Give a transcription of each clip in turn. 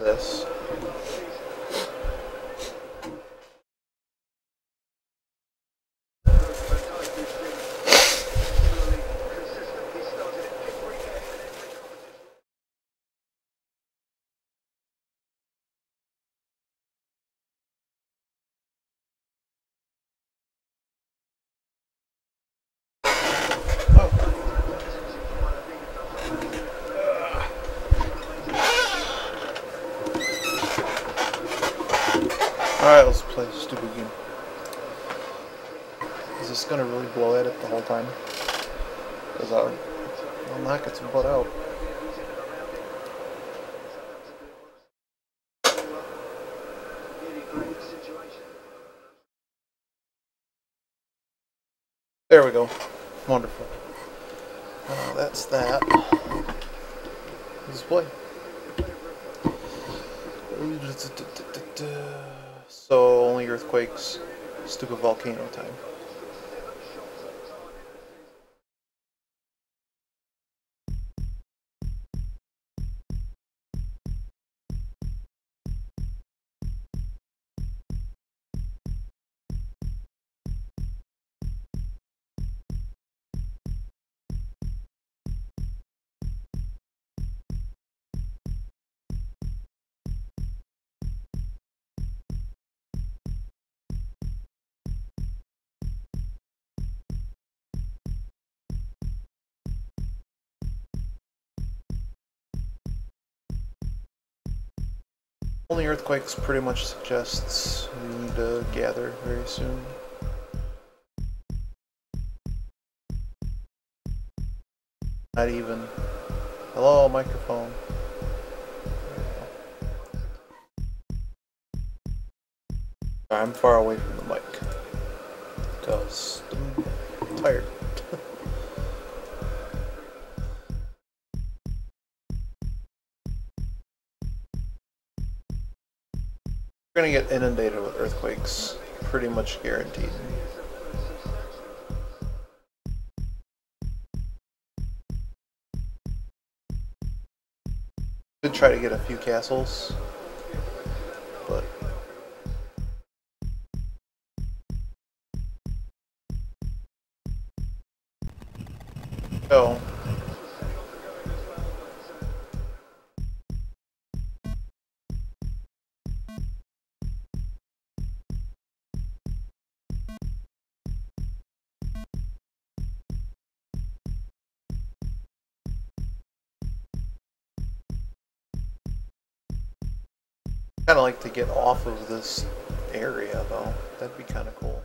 this. Alright, let's play this stupid game. Is this gonna really blow at it the whole time? Because I'll knock its butt out. There we go. Wonderful. That's that. Let's play. So, only earthquakes. Stupid volcano time. Only earthquakes pretty much suggests we need to gather very soon. Not even. Hello, microphone. I'm far away from the mic because I'm tired. We're gonna get inundated with earthquakes, pretty much guaranteed. Could try to get a few castles, but oh. Kind of like to get off of this area though. That'd be kind of cool.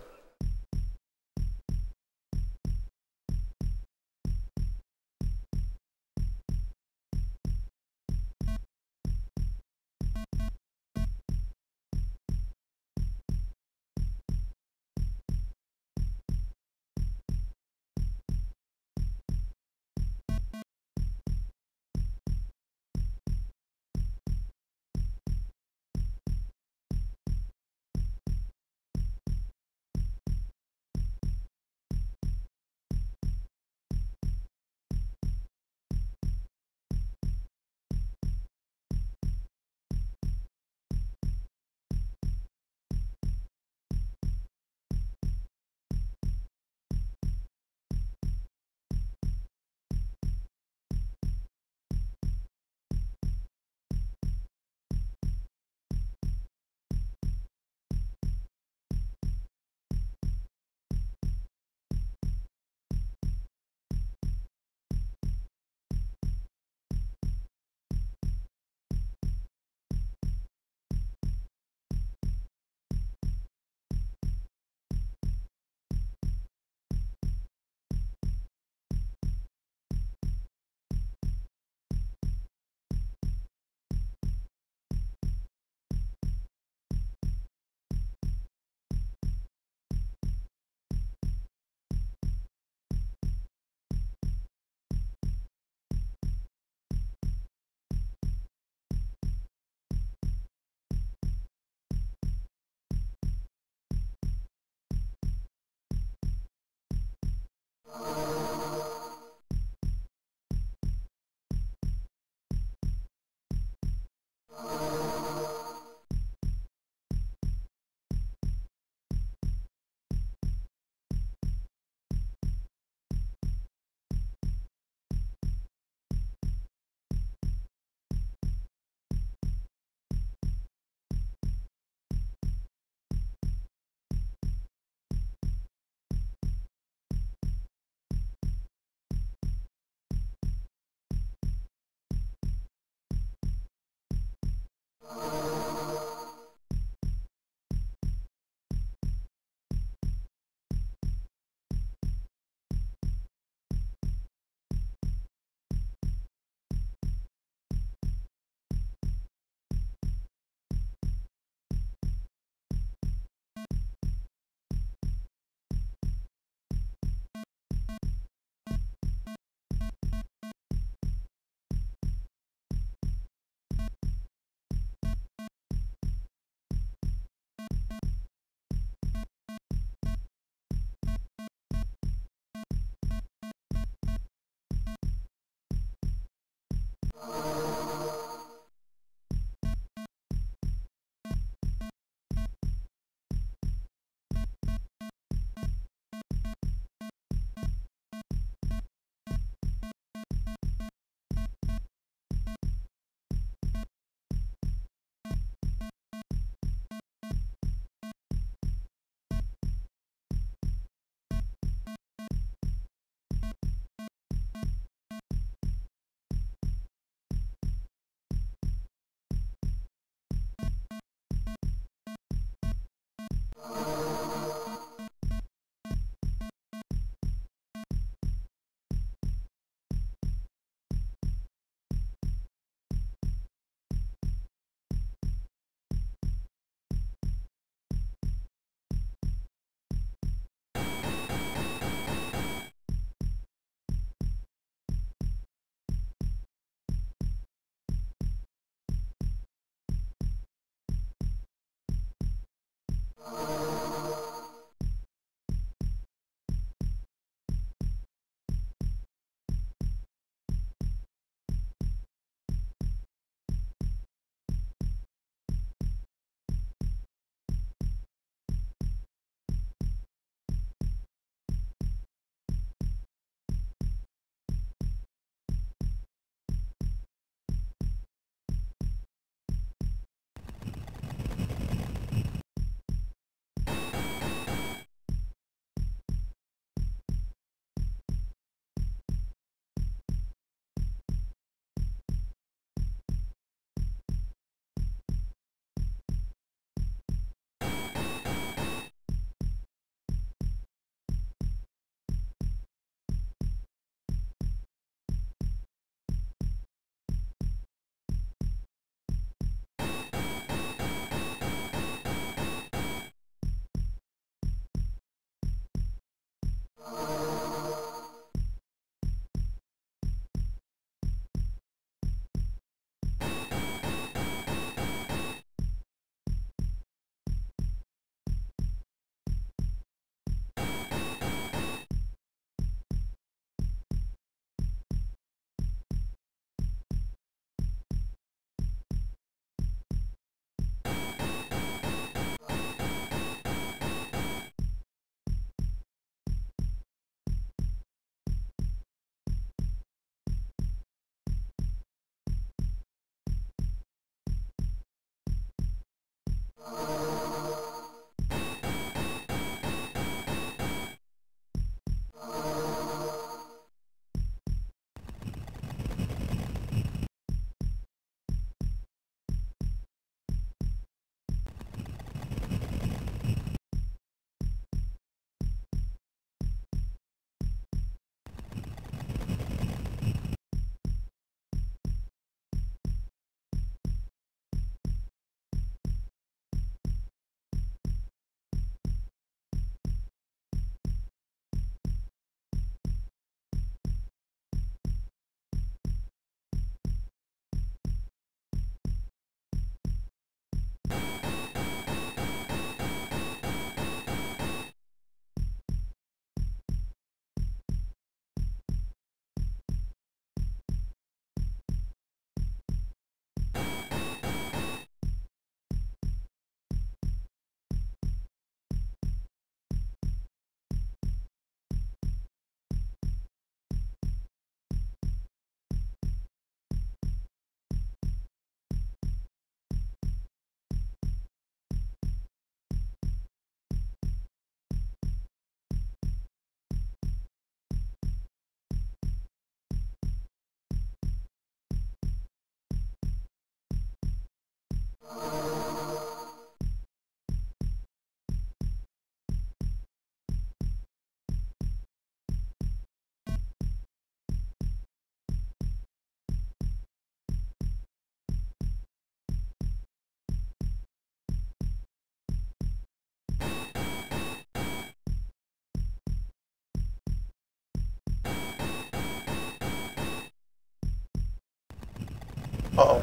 Uh-oh.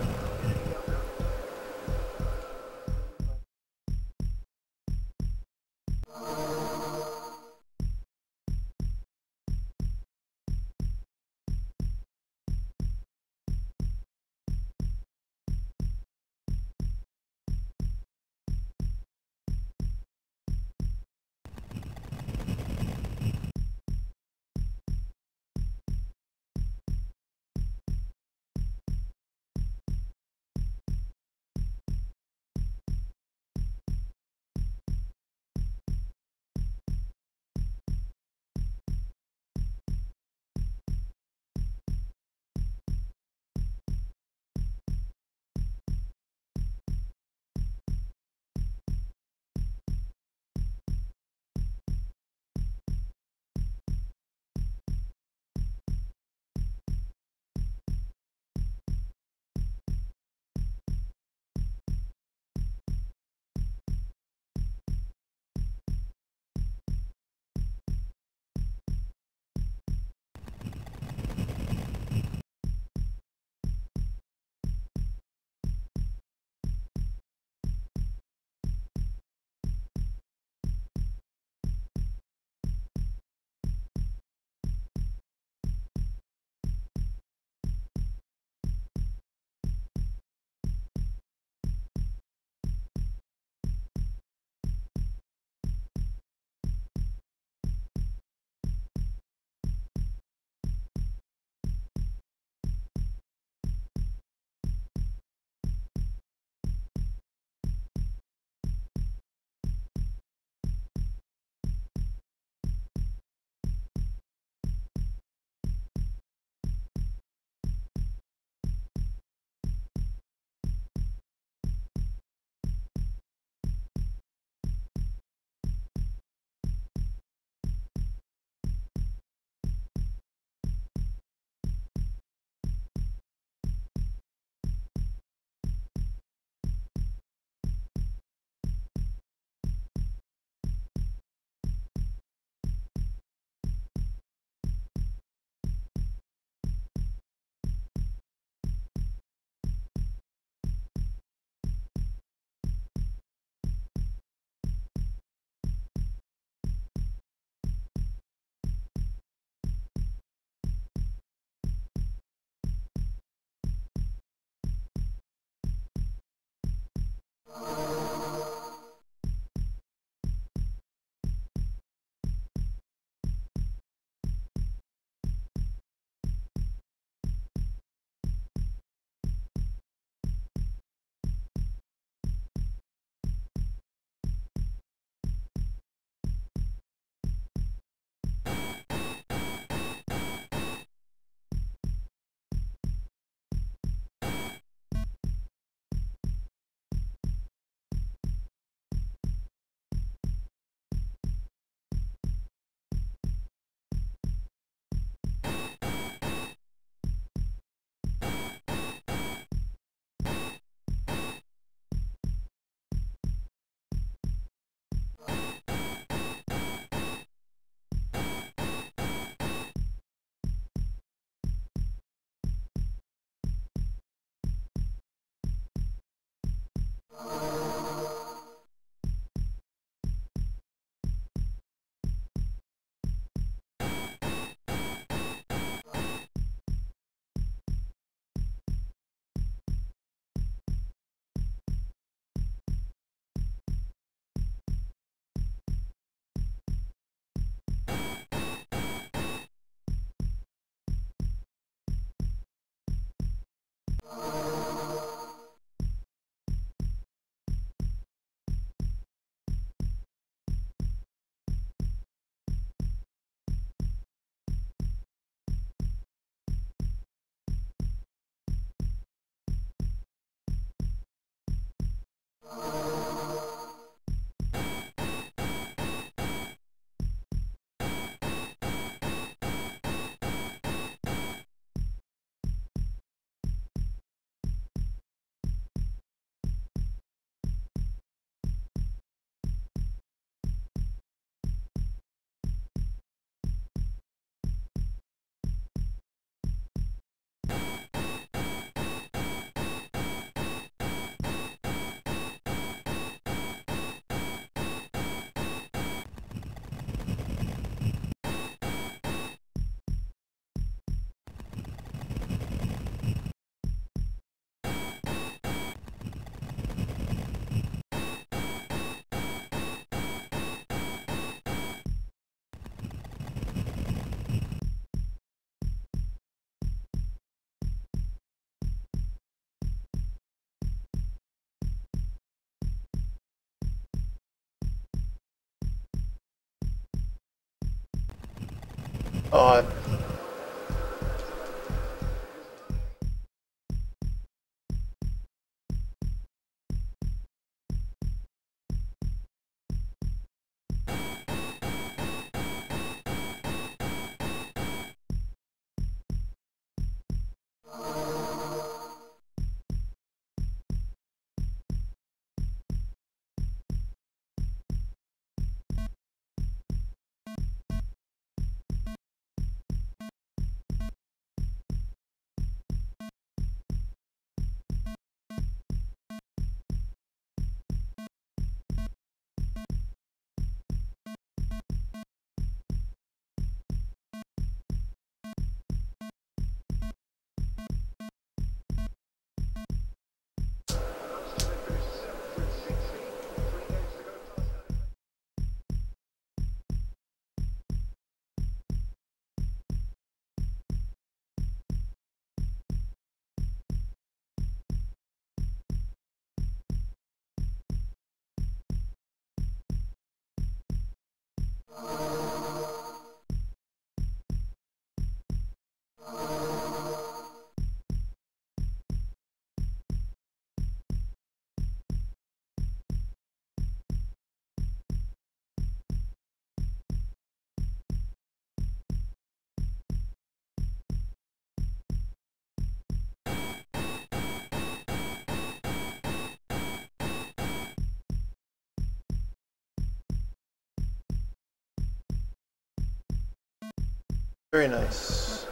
Odd. Very nice.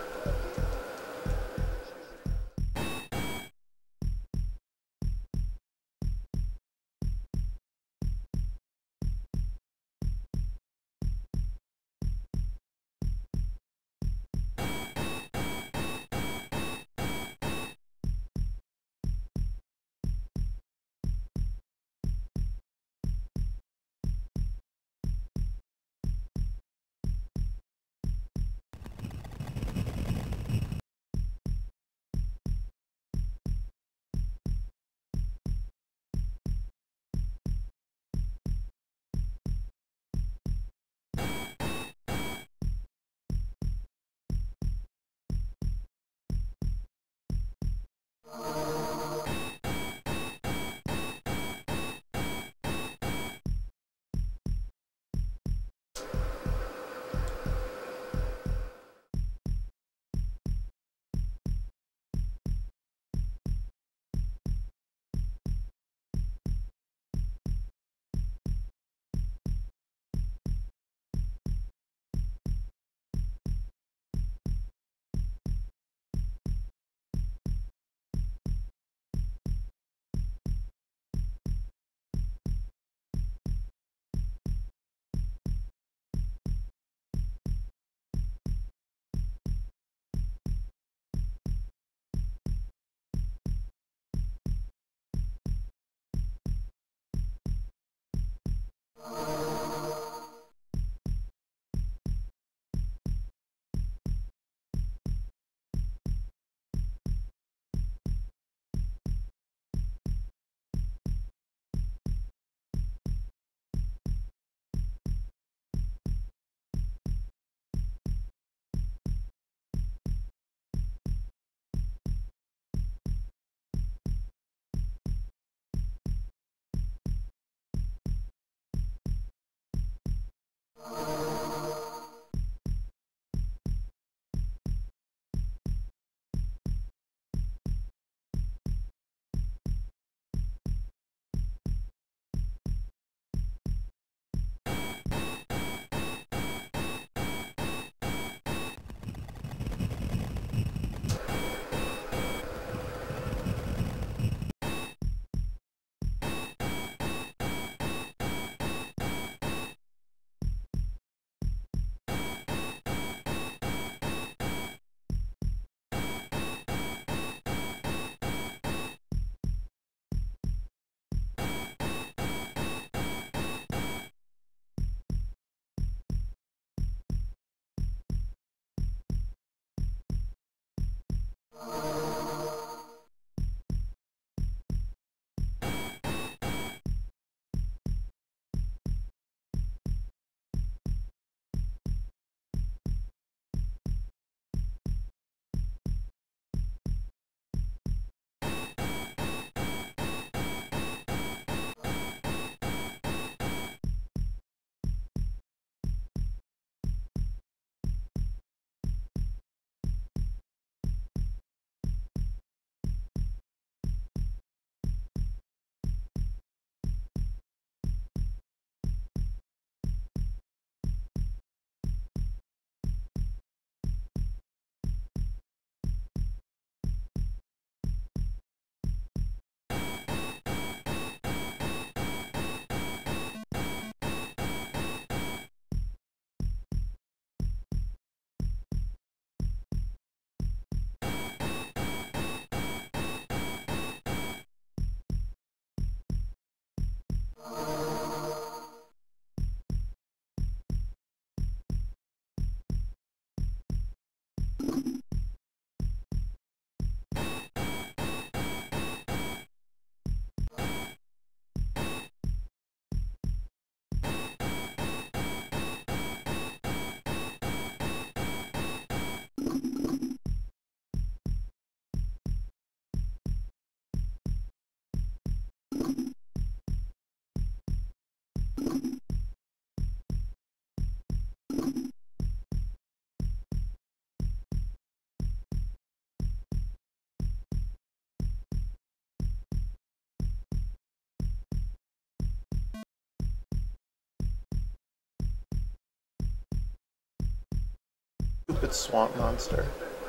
Stupid swamp monster.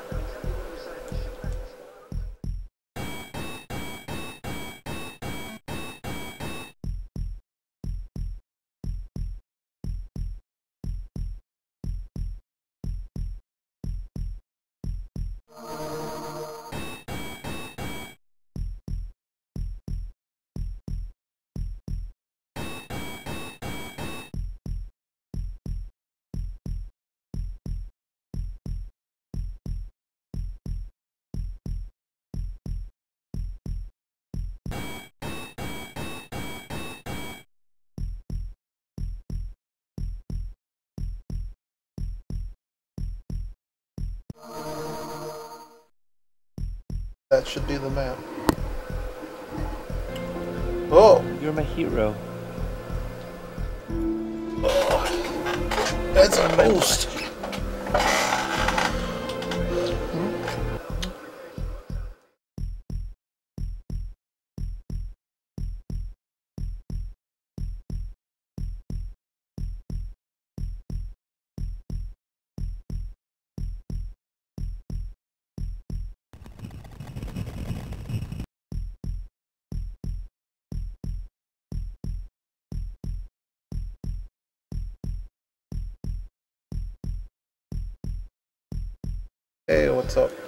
That should be the map. Oh! You're my hero. Oh, that's a boost! Hey, what's up?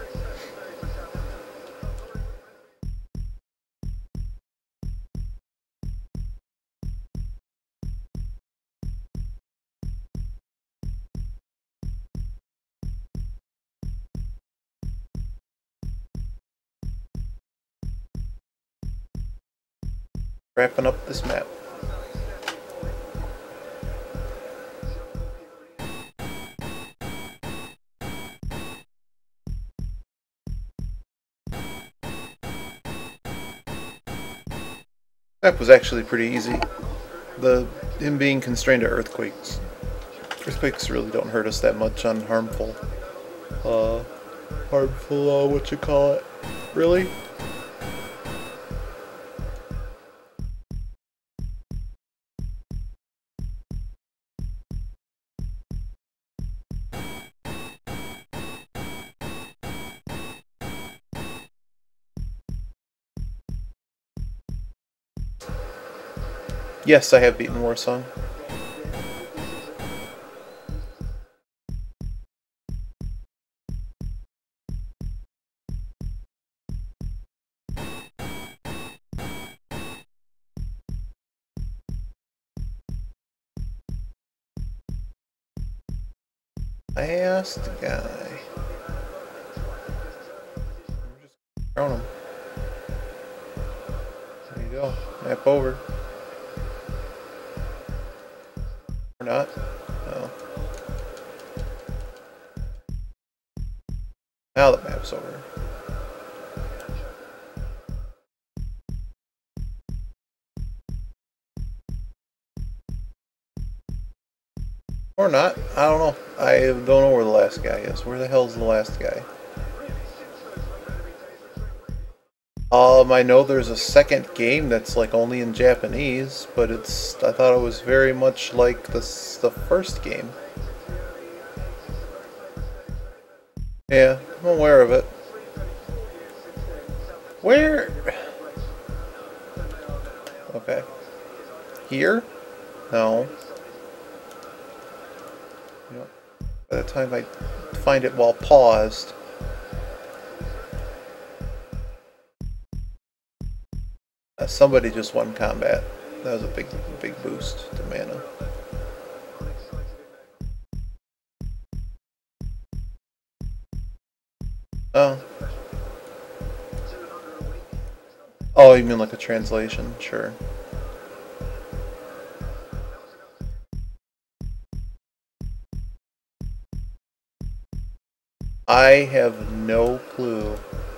Wrapping up this map. Map was actually pretty easy. Him being constrained to earthquakes. Earthquakes really don't hurt us that much on harmful, what you call it? Really? Yes, I have beaten Warsong. I asked the guy. I'm just throwing him. There you go. Map over. Or not. No. Now the map's over. Or not. I don't know. I don't know where the last guy is. Where the hell's the last guy? I know there's a second game that's like only in Japanese, but I thought it was very much like the first game. Yeah, I'm aware of it. Where? Okay. Here? No. You know, by the time I find it while paused. Somebody just won combat. That was a big boost to mana. Oh. Oh, you mean like a translation? Sure. I have no clue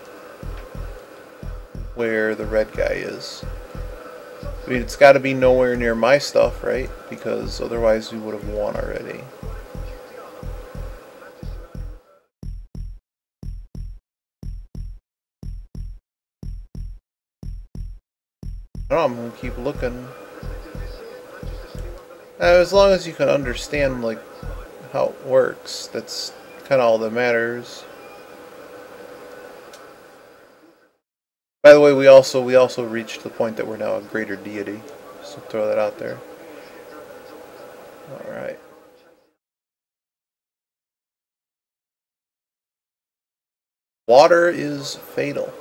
where the red guy is. I mean, it's got to be nowhere near my stuff, right? Because otherwise we would have won already. I don't know, I'm gonna keep looking. As long as you can understand, like, how it works, that's kind of all that matters. By the way, we also reached the point that we're now a greater deity. Just to throw that out there. All right. Water is fatal.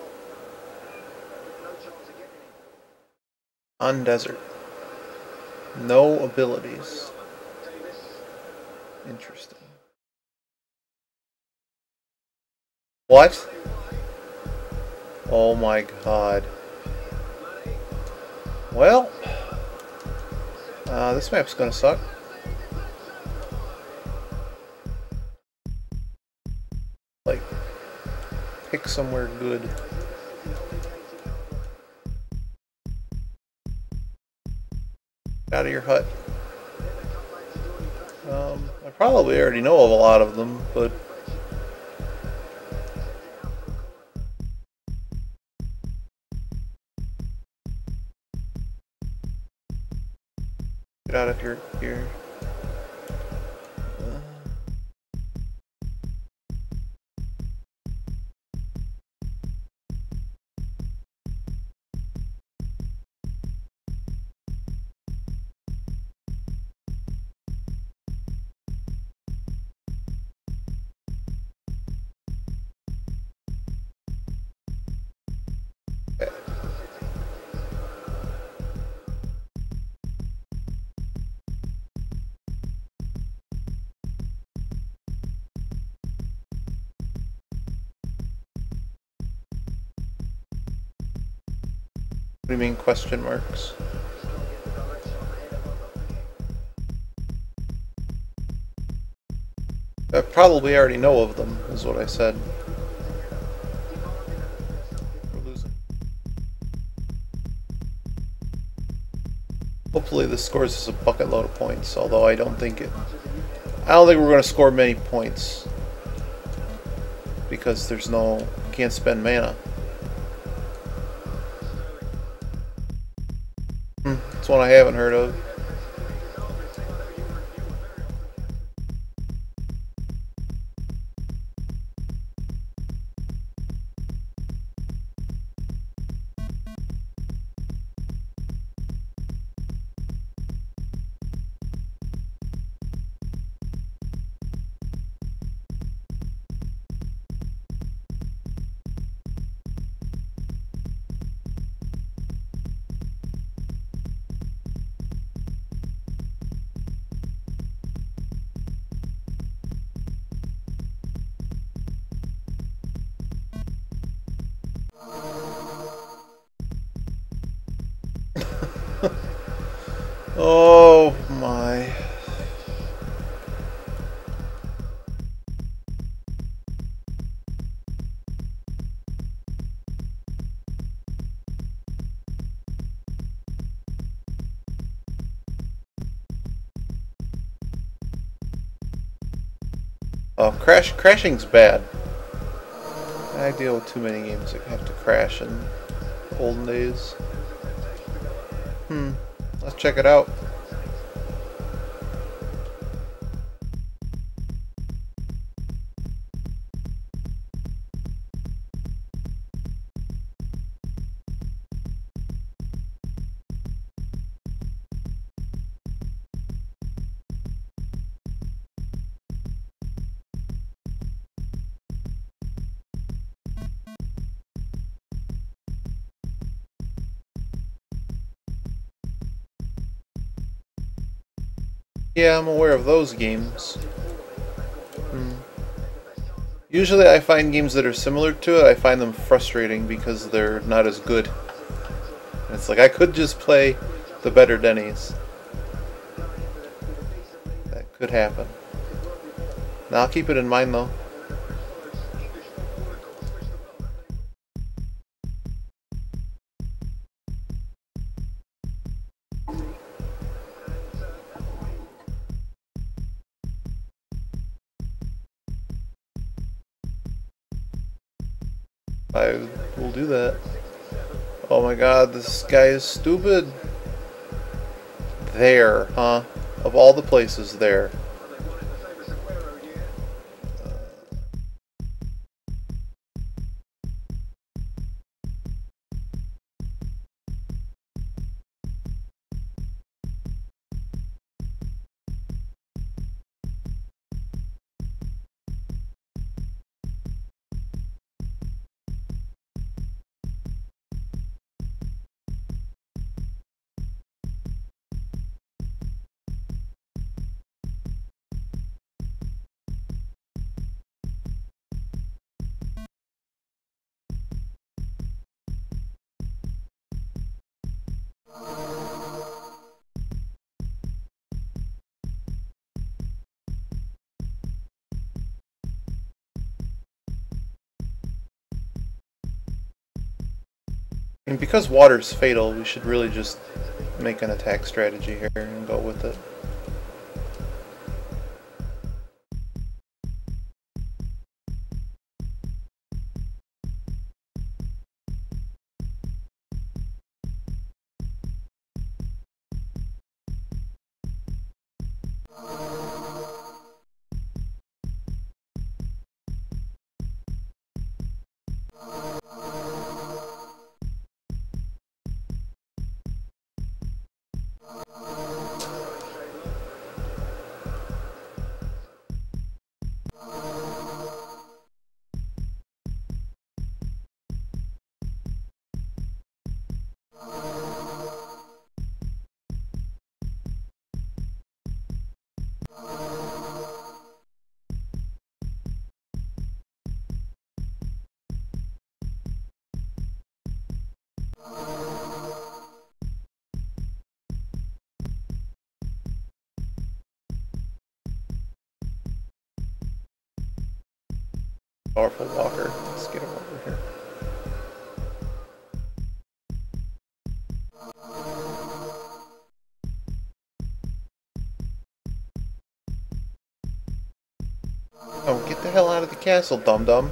On desert. No abilities. Interesting. What? Oh my god. Well, this map's gonna suck. Like, pick somewhere good. Out of your hut. I probably already know of a lot of them, but get out of here. What do you mean question marks? I probably already know of them, is what I said. We're losing. Hopefully this scores us a bucket load of points, although I don't think we're going to score many points. Because there's no... you can't spend mana. It's one I haven't heard of. Oh my. Oh, crashing's bad. I deal with too many games that have to crash in olden days. Let's check it out. Yeah, I'm aware of those games. Usually I find games that are similar to it, I find them frustrating because they're not as good. And it's like, I could just play the better Denny's. That could happen. Now I'll keep it in mind though. I will do that. Oh my god, this guy is stupid. There, huh? Of all the places, there. And because water's fatal, we should really just make an attack strategy here and go with it. Powerful walker. Let's get him over here. Oh, get the hell out of the castle, dum-dum.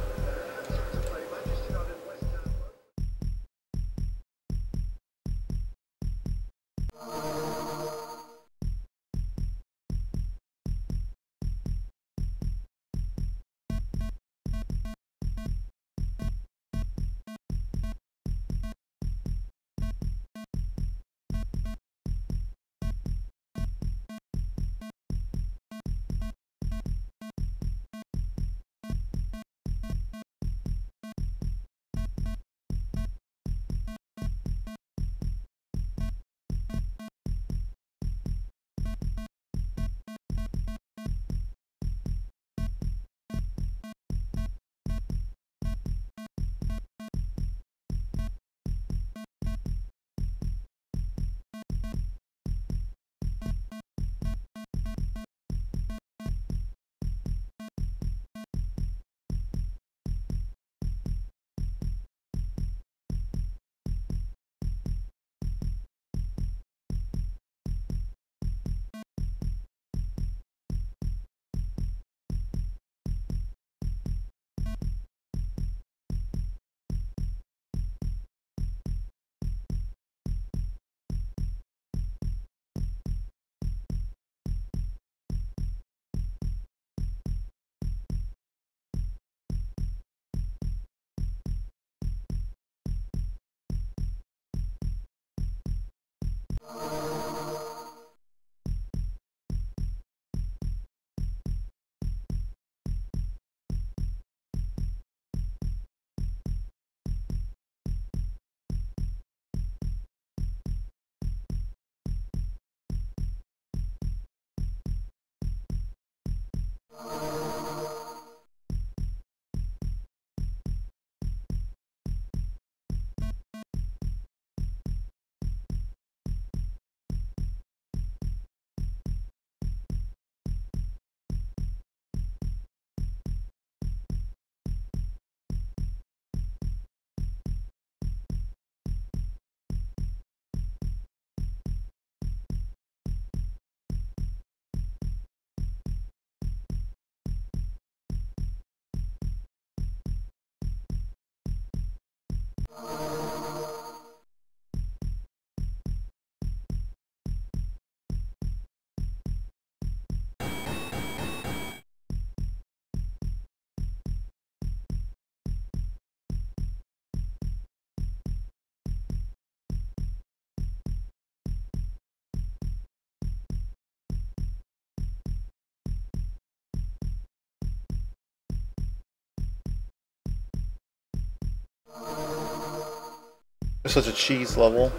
It's such a cheese level.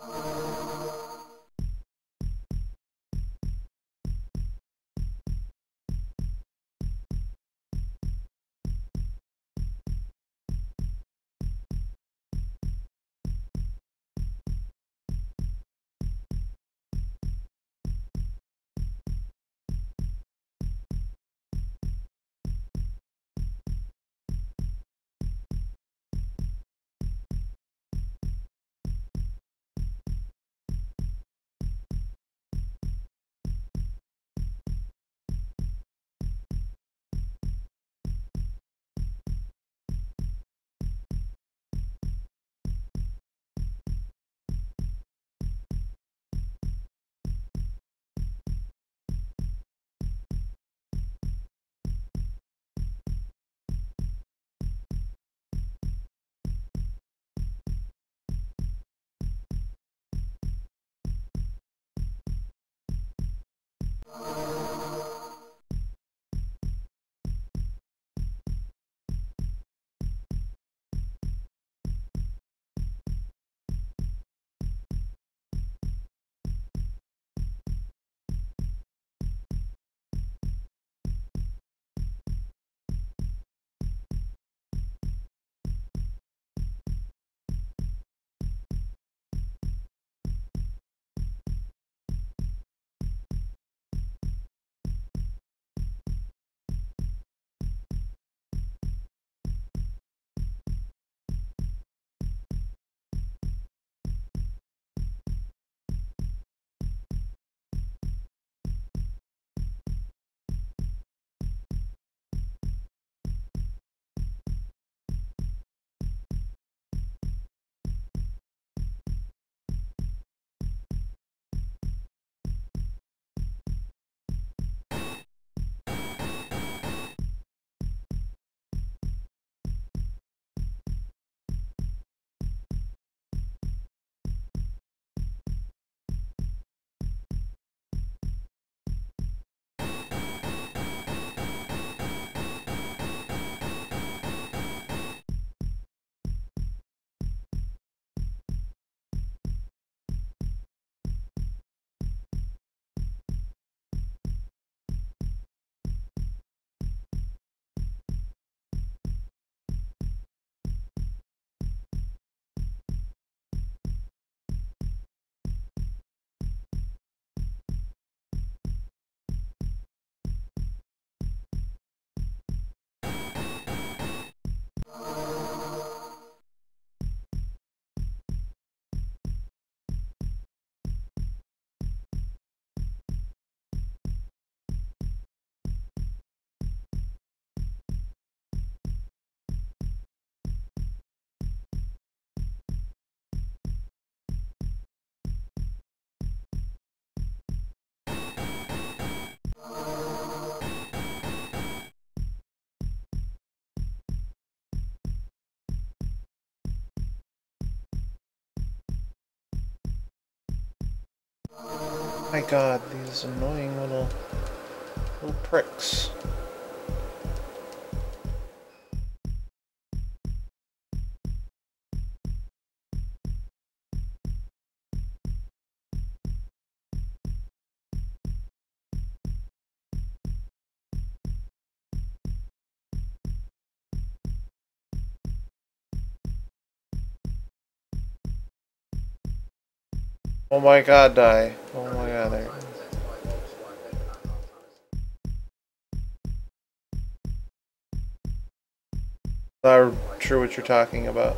My god, these annoying little pricks. Oh my god, die. Oh my god, there. Not sure what you're talking about.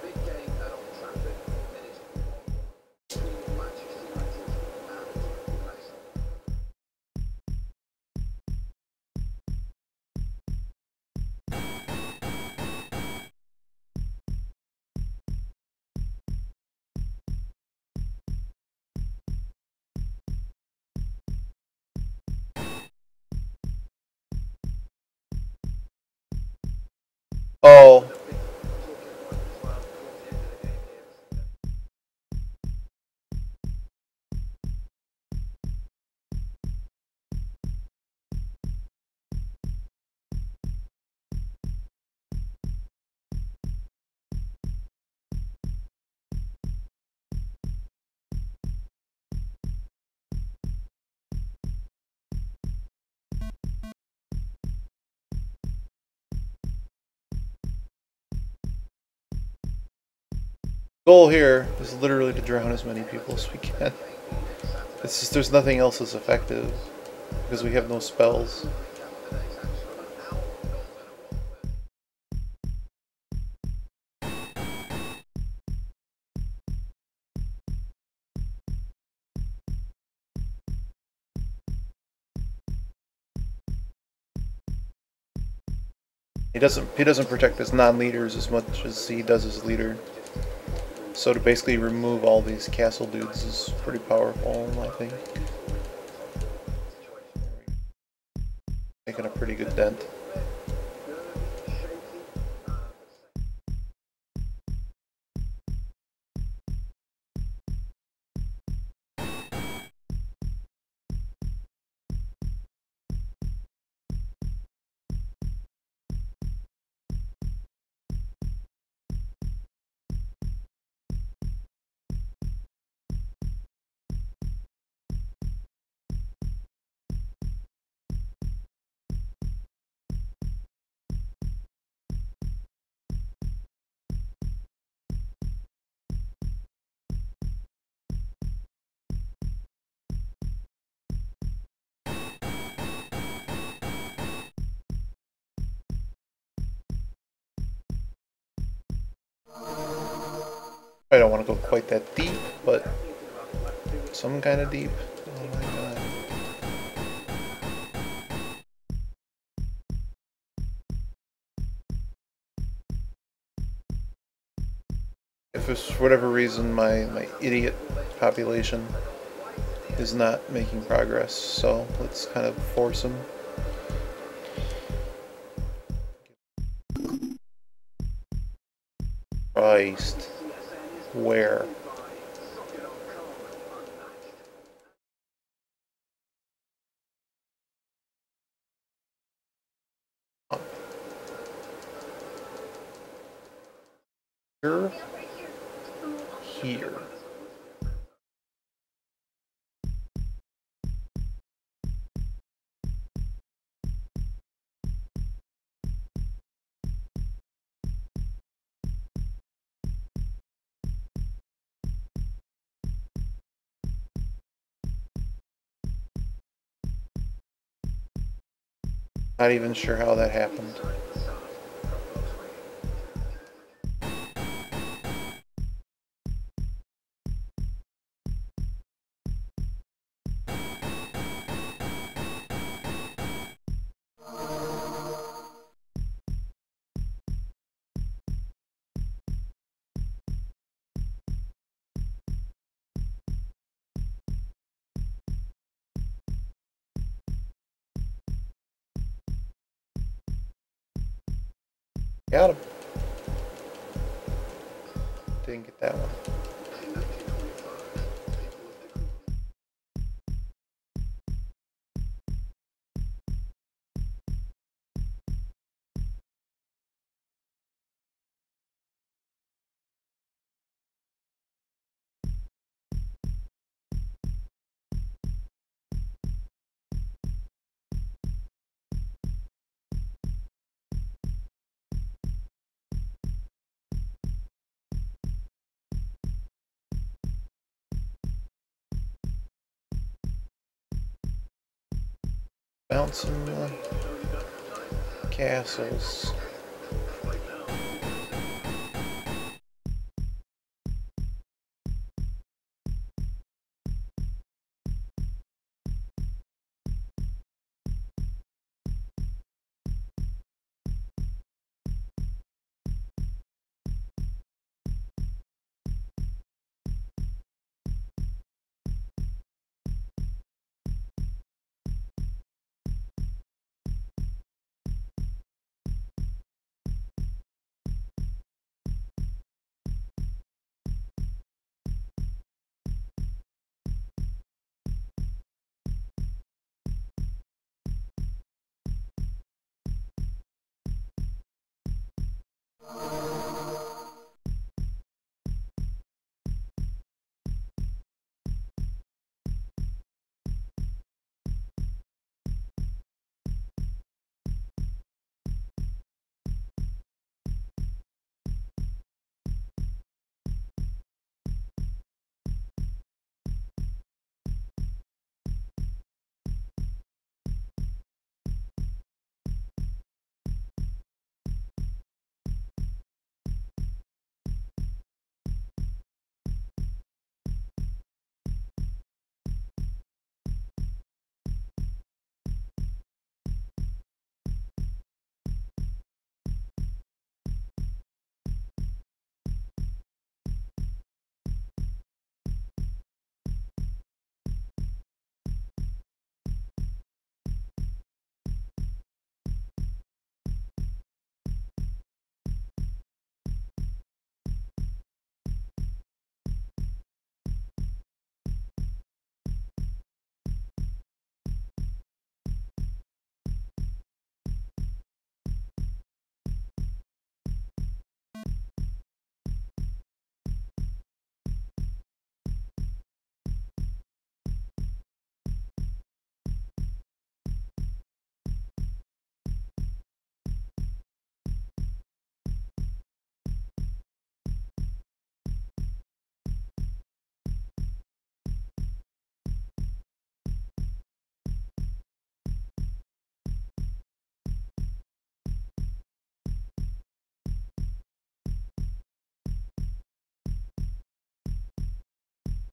Oh. Goal here is literally to drown as many people as we can. It's just there's nothing else as effective because we have no spells. He doesn't protect his non-leaders as much as he does his leader. So to basically remove all these castle dudes is pretty powerful, I think. Making a pretty good dent. I don't want to go quite that deep, but some kind of deep. Oh my god. If for whatever reason my idiot population is not making progress, so let's kind of force him. Christ. Where? Here. Here. Not even sure how that happened. Got him. Didn't get that one. Bouncing castles.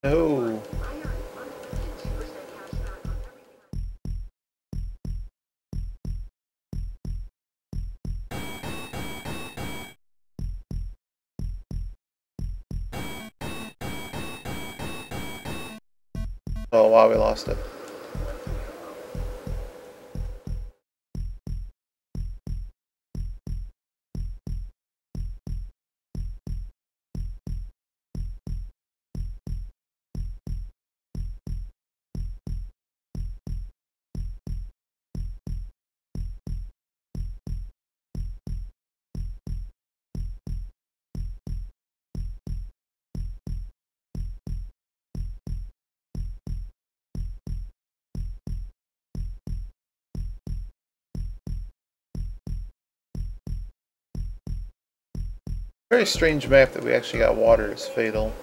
Oh. Oh wow, we lost it. Very strange map that we actually got water is fatal.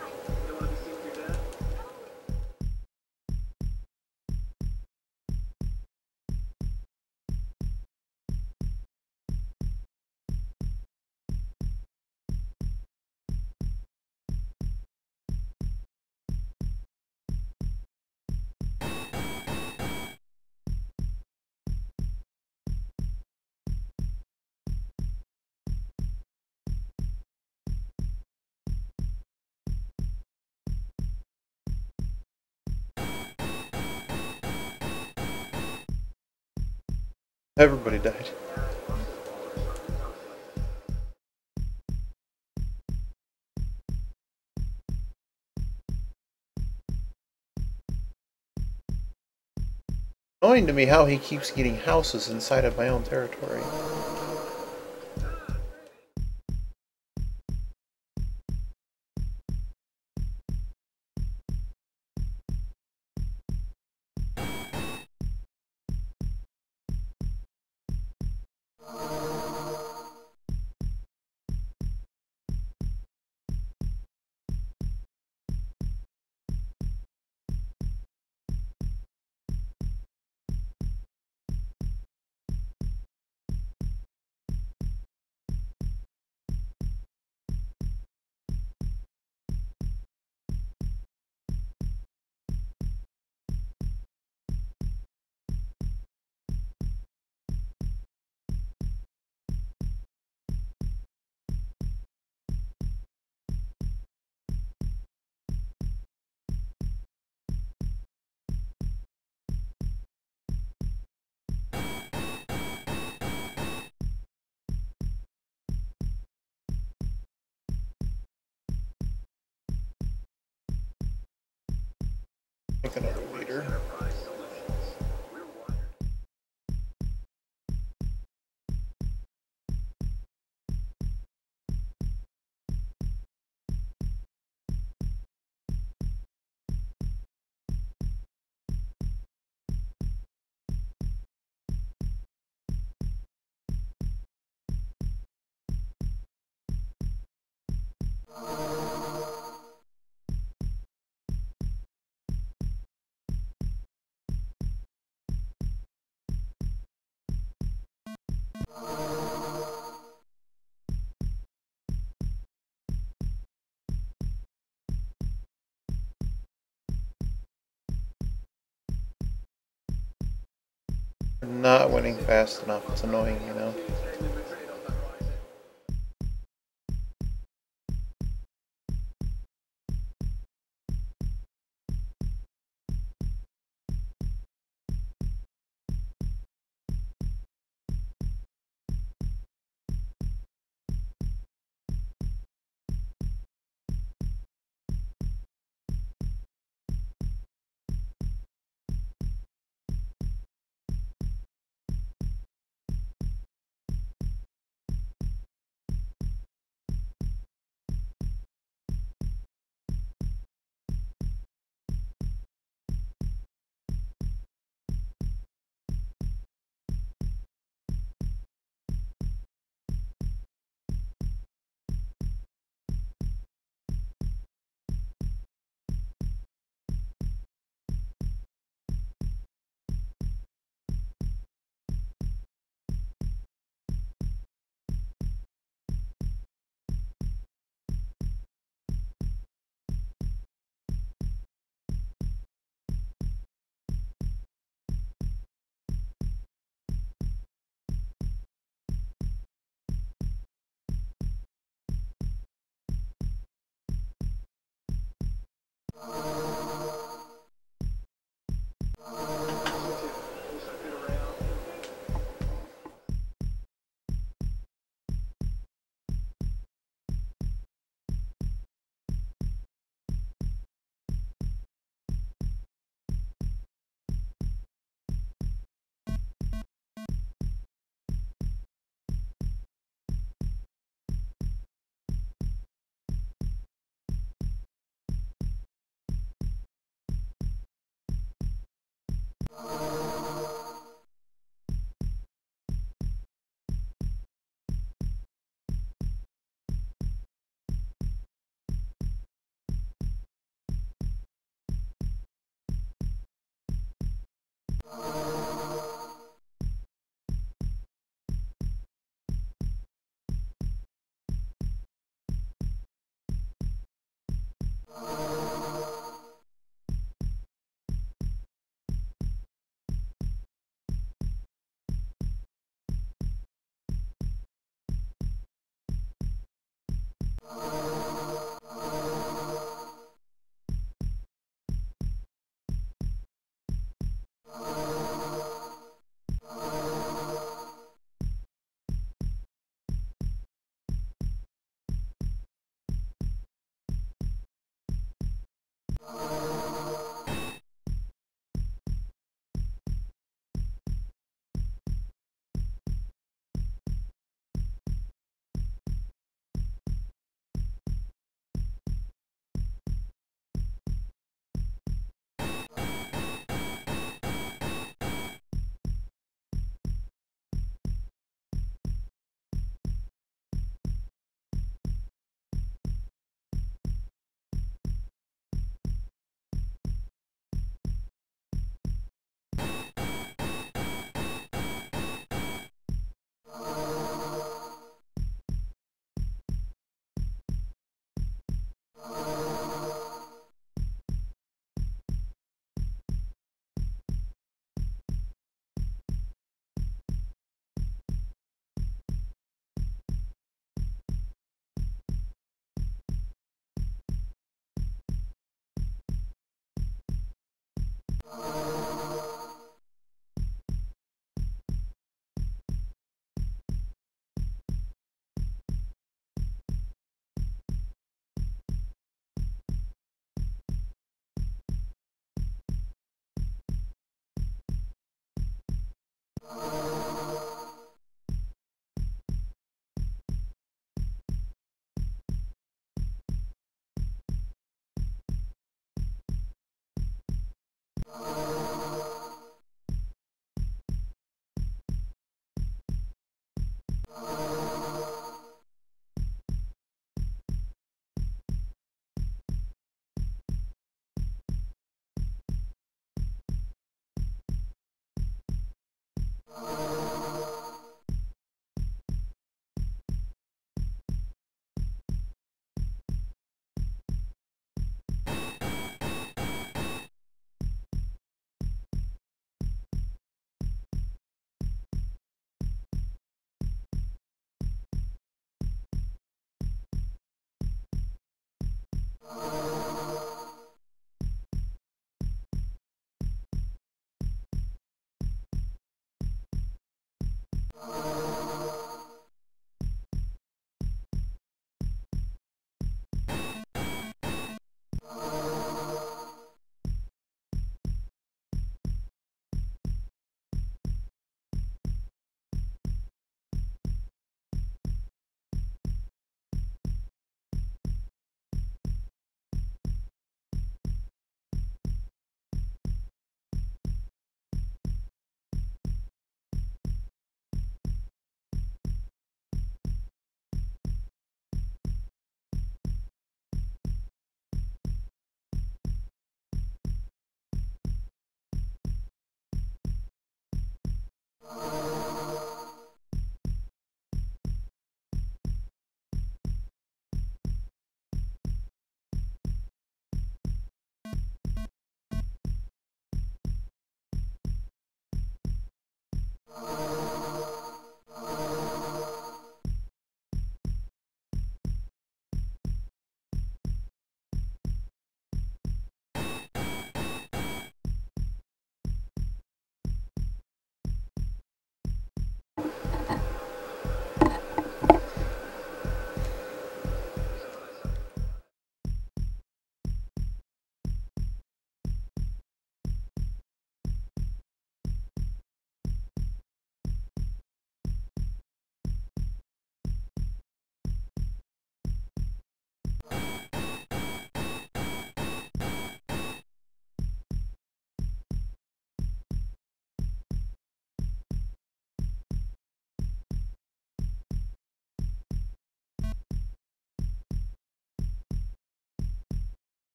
Everybody died. Annoying to me how he keeps getting houses inside of my own territory. Make another leader. We're not winning fast enough. It's annoying, you know.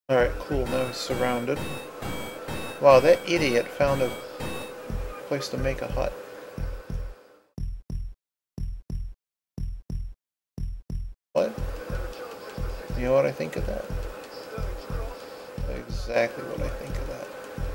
Alright, cool. Now he's surrounded. Wow, that idiot found a place to make a hut. What? You know what I think of that? Exactly what I think of that.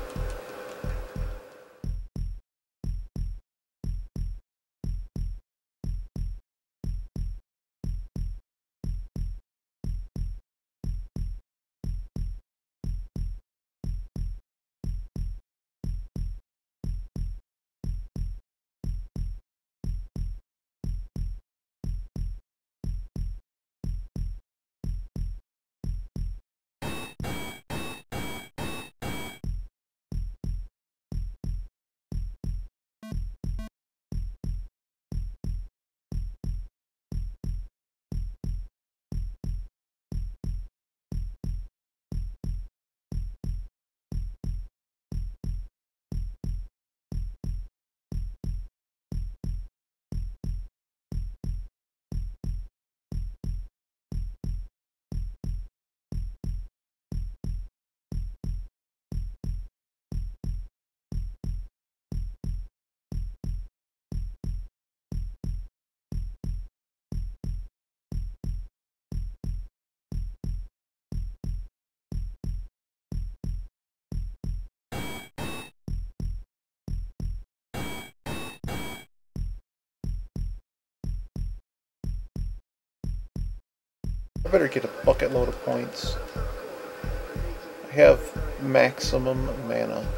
I better get a bucket load of points. I have maximum mana.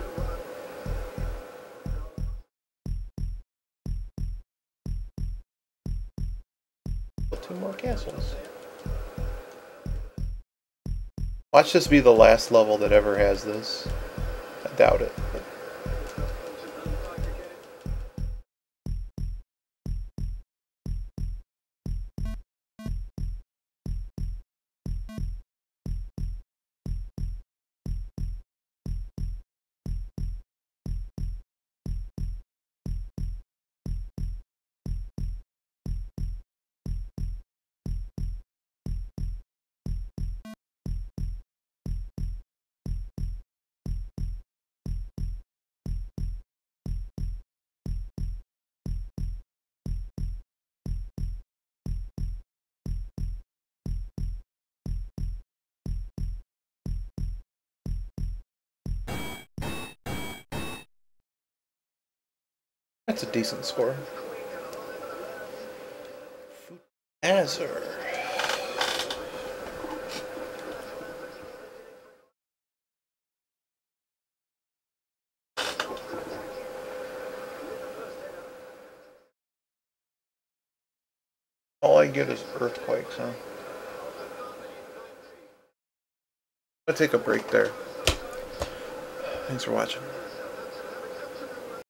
Two more castles. Watch this be the last level that ever has this. I doubt it. But that's a decent score. Azure. All I get is earthquakes, huh? I'll take a break there. Thanks for watching.